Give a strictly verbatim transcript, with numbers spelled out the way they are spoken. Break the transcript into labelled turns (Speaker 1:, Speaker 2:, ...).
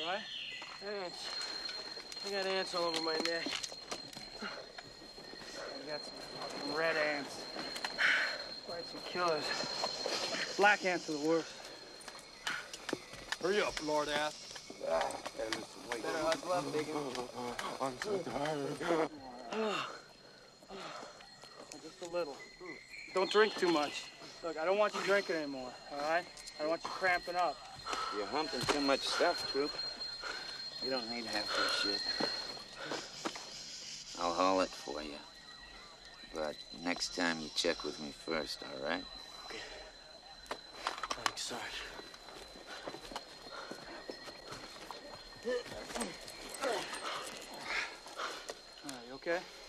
Speaker 1: all right? Ants. I got ants all over my neck. I got some fucking red ants. Quite some killers. Black ants are the worst.
Speaker 2: Hurry up, Lord Ass.
Speaker 1: Better hustle up, Biggin.
Speaker 2: I'm so tired.
Speaker 1: Just a little. Don't drink too much. Look, I don't want you drinking anymore, all right? I don't want you cramping up.
Speaker 3: You're humping too much stuff, Troop. You don't need half this shit. I'll haul it for you. But next time you check with me first, all right?
Speaker 1: Okay. Thanks, Sarge. All right, you okay?